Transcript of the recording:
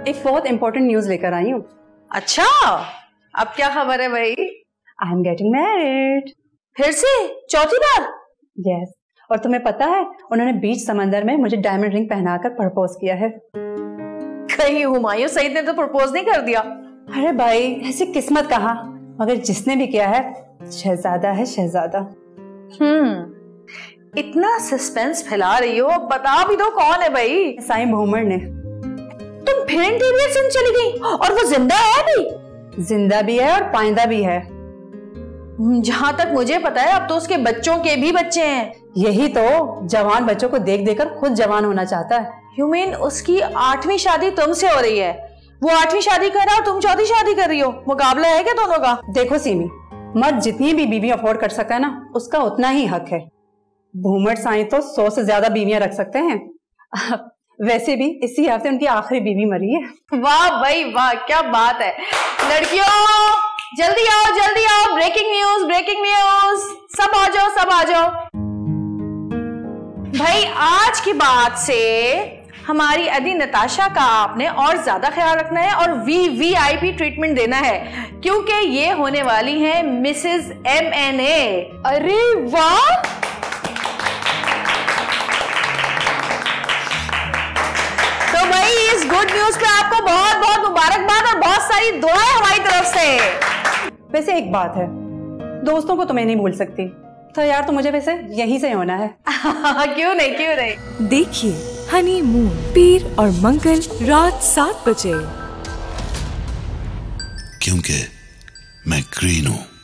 एक बहुत important news लेकर आई हूँ। अच्छा, अब क्या खबर है भाई? I am getting married. फिर से? चौथी बार? यस। और तुम्हें पता है, उन्होंने बीच समंदर में मुझे डायमंड रिंग पहनाकर प्रपोज किया है। कहीं हुमायूं सईद ने तो प्रपोज नहीं कर दिया? अरे भाई, ऐसी किस्मत कहाँ, मगर जिसने भी किया है शहजादा है, शहजादा। इतना सस्पेंस फैला रही हो, बता भी दो कौन है भाई? साईं भूमर ने। तुम फिर इंटीरियर से चली गई? और वो जिंदा है भी? जिंदा भी है और पाइंदा भी है। जहां तक मुझे पता है अब तो उसके बच्चों के भी बच्चे हैं। यही तो, जवान बच्चों को देख देकर खुद जवान होना चाहता है। यू मीन उसकी 8वीं शादी तुमसे हो रही है? वो 8वीं शादी कर रहा है और तुम 4थी शादी कर रही हो? मुकाबला है क्या दोनों का? देखो सीमी, मर्द जितनी भी बीवी अफोर्ड कर सकता है ना, उसका उतना ही हक है। भूमर साईं तो 100 से ज्यादा बीवियां रख सकते हैं। वैसे भी इसी हफ्ते उनकी आखिरी बीवी मरी है। वाह भाई वाह, क्या बात है। लड़कियों जल्दी आओ, जल्दी आओ, ब्रेकिंग न्यूज, ब्रेकिंग न्यूज। सब आ जाओ, सब आ जाओ भाई। आज की बात से हमारी अदी नताशा का आपने और ज्यादा ख्याल रखना है और वीवीआईपी ट्रीटमेंट देना है, क्योंकि ये होने वाली है मिसेस MNA। अरे वाह, तो भाई इस गुड न्यूज पे आपको बहुत बहुत मुबारकबाद और बहुत सारी दुआएं हमारी तरफ से। वैसे एक बात है, दोस्तों को तो मैं नहीं भूल सकती, तो यार तो मुझे वैसे यहीं से होना है। क्यों नहीं, क्यों नहीं। देखिए हनीमून पीर और मंगल रात 7 बजे, क्योंकि मैं ग्रीन हूं।